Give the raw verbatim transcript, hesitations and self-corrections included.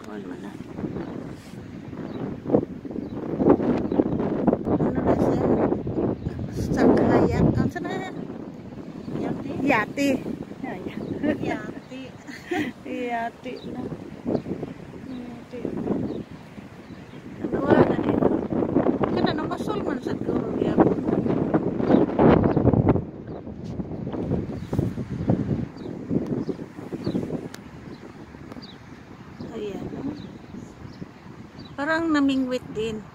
Kuan man na. Ano na siya? Sakayat. Ano sa na yan? Yati. Yati. Yati. Yati na. Yati. Ano nga na dito? Kana na masol man sa siguro yapon. Ayan. Parang namingwit din.